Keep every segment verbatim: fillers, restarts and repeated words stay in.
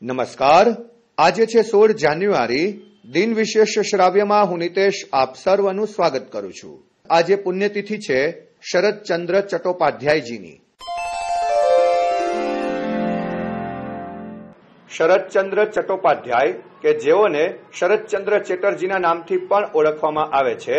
નમસ્કાર. આજે છે સોળ જાન્યુઆરી. દિનવિશેષ શ્રાવ્યમાં હું નિતેશ આપ સર્વનું સ્વાગત કરું છું. આજે પુણ્યતિથિ છે શરદચંદ્ર ચટ્ટોપાધ્યાયજીની. શરદચંદ્ર ચટ્ટોપાધ્યાય કે જેઓને શરદચંદ્ર ચેટર્જીના નામથી પણ ઓળખવામાં આવે છે,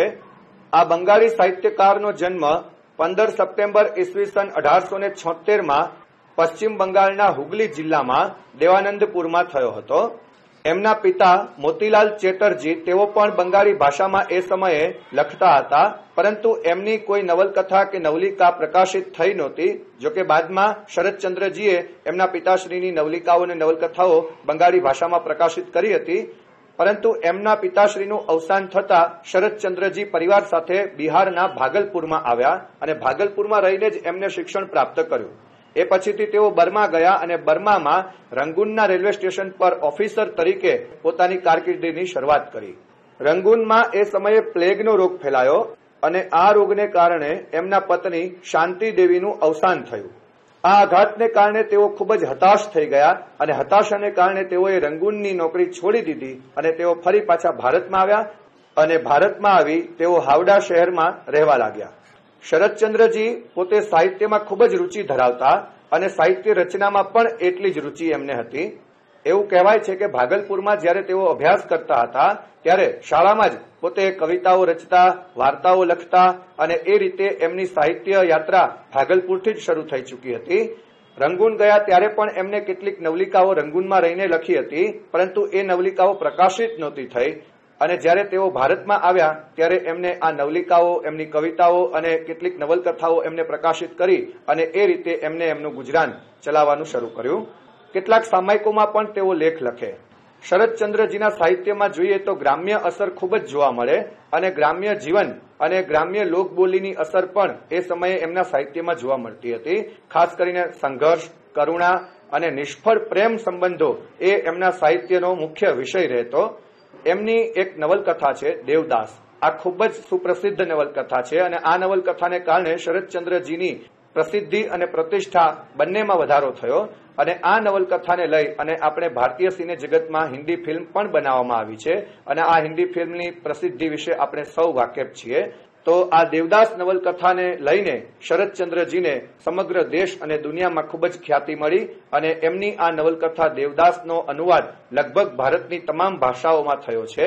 આ બંગાળી સાહિત્યકારનો જન્મ પંદર સપ્ટેમ્બર ઈસવીસન અઢારસો ને છોતેર માં પશ્ચિમ બંગાળના હુગલી જિલ્લામાં દેવાનંદપુરમાં થયો હતો. એમના પિતા મોતીલાલ ચેટર્જી તેઓ પણ બંગાળી ભાષામાં એ સમયે લખતા હતા, પરંતુ એમની કોઈ નવલકથા કે નવલિકા પ્રકાશિત થઈ નહોતી. જોકે બાદમાં શરદચંદ્રજીએ એમના પિતાશ્રીની નવલિકાઓ અને નવલકથાઓ બંગાળી ભાષામાં પ્રકાશિત કરી હતી. પરંતુ એમના પિતાશ્રીનું અવસાન થતા શરદચંદ્રજી પરિવાર સાથે બિહારના ભાગલપુરમાં આવ્યા અને ભાગલપુરમાં રહીને જ એમને શિક્ષણ પ્રાપ્ત કર્યું. એ પછીથી તેઓ બર્મા ગયા અને બર્મામાં રંગૂનના રેલવે સ્ટેશન પર ઓફિસર તરીકે પોતાની કારકિર્દીની શરૂઆત કરી. રંગૂનમાં એ સમયે પ્લેગનો રોગ ફેલાયો અને આ રોગને કારણે એમના પત્ની શાંતિ દેવીનું અવસાન થયું. આ આઘાતને કારણે તેઓ ખૂબ જ હતાશ થઈ ગયા અને હતાશાને કારણે તેઓએ રંગૂનની નોકરી છોડી દીધી અને તેઓ ફરી પાછા ભારતમાં આવ્યા અને ભારતમાં આવી તેઓ હાવડા શહેરમાં રહેવા લાગ્યા. શરદચંદ્રજી પોતે સાહિત્યમાં ખૂબ જ રુચિ ધરાવતા અને સાહિત્ય રચનામાં પણ એટલી જ રુચિ એમને હતી. એવું કહેવાય છે કે ભાગલપુરમાં જ્યારે તેઓ અભ્યાસ કરતા હતા ત્યારે શાળામાં જ પોતે કવિતાઓ રચતા, વાર્તાઓ લખતા અને એ રીતે એમની સાહિત્ય યાત્રા ભાગલપુરથી જ શરૂ થઈ ચૂકી હતી. રંગૂન ગયા ત્યારે પણ એમને કેટલીક નવલિકાઓ રંગૂનમાં રહીને લખી હતી, પરંતુ એ નવલિકાઓ પ્રકાશિત નહોતી થઈ. અને જ્યારે તેઓ ભારતમાં આવ્યા ત્યારે એમને આ નવલિકાઓ, એમની કવિતાઓ અને કેટલીક નવલકથાઓ એમને પ્રકાશિત કરી અને એ રીતે એમને એમનું ગુજરાન ચલાવવાનું શરૂ કર્યું. કેટલાક સામાયિકોમાં પણ તેઓ લેખ લખે. શરદચંદ્રજીના સાહિત્યમાં જોઈએ તો ગ્રામ્ય અસર ખૂબ જ જોવા મળે અને ગ્રામ્ય જીવન અને ગ્રામ્ય લોકબોલીની અસર પણ એ સમયે એમના સાહિત્યમાં જોવા મળતી હતી. ખાસ કરીને સંઘર્ષ, કરુણા અને નિષ્ફળ પ્રેમ સંબંધો એ એમના સાહિત્યનો મુખ્ય વિષય રહેતો. એમની એક નવલકથા છે દેવદાસ. આ ખૂબ જ સુપ્રસિદ્ધ નવલકથા છે અને આ નવલકથાને કારણે શરદચંદ્રજીની પ્રસિદ્ધિ અને પ્રતિષ્ઠા બંનેમાં વધારો થયો અને આ નવલકથાને લઈ અને આપણે ભારતીય સિને જગતમાં હિન્દી ફિલ્મ પણ બનાવવામાં આવી છે અને આ હિન્દી ફિલ્મની પ્રસિદ્ધિ વિશે આપણે સૌ વાકેફ છીએ. તો આ દેવદાસ નવલકથાને લઈને શરદચંદ્રજીને સમગ્ર દેશ અને દુનિયામાં ખૂબ જ ખ્યાતિ મળી અને એમની આ નવલકથા દેવદાસનો અનુવાદ લગભગ ભારતની તમામ ભાષાઓમાં થયો છે.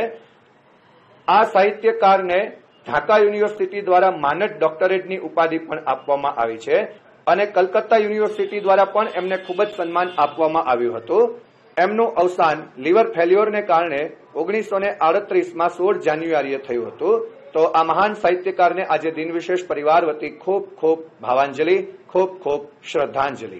આ સાહિત્યકારને ઢાકા યુનિવર્સિટી દ્વારા માનદ ડોક્ટરેટની ઉપાધિ પણ આપવામાં આવી છે અને કલકત્તા યુનિવર્સિટી દ્વારા પણ એમને ખૂબ જ સન્માન આપવામાં આવ્યું હતું. એમનું અવસાન લીવર ફેલ્યોરને કારણે ઓગણીસો ને આડત્રીસમાં સોળ જાન્યુઆરીએ થયું હતું. તો આ મહાન સાહિત્યકારને આજે દિનવિશેષ પરિવાર વતી ખૂબ ખૂબ ભાવાંજલિ, ખૂબ ખૂબ શ્રદ્ધાંજલિ.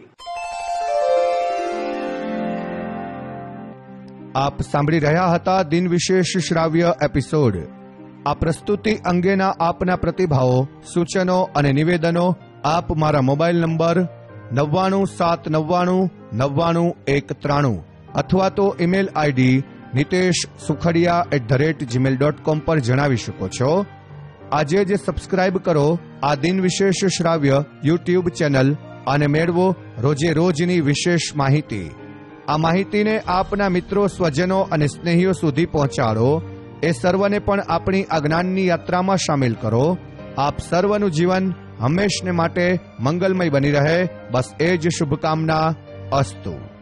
આપ સાંભળી રહ્યા હતા દિનવિશેષ શ્રાવ્ય એપિસોડ. આ પ્રસ્તુતિ અંગેના આપના પ્રતિભાવો, સૂચનો અને નિવેદનો આપ મારા મોબાઈલ નંબર નવ્વાણું સાત નવ્વાણું નવ્વાણું એક ત્રાણું અથવા તો email ID Nitesh Sukhadiya at the rate Gmail dot com પર જણાવી શકો છો. આજે જ સબસ્ક્રાઇબ કરો આ દિનવિશેષ શ્રાવ્ય યુટ્યુબ ચેનલ અને મેળવો રોજે રોજની વિશેષ માહિતી. આ માહિતીને આપના મિત્રો, સ્વજનો અને સ્નેહીઓ સુધી પહોંચાડો. એ સર્વને પણ આપણી આ જ્ઞાનની યાત્રામાં સામેલ કરો. આપ સર્વનું જીવન હંમેશને માટે મંગલમય બની રહે, બસ એ જ શુભકામના. અસ્તુ.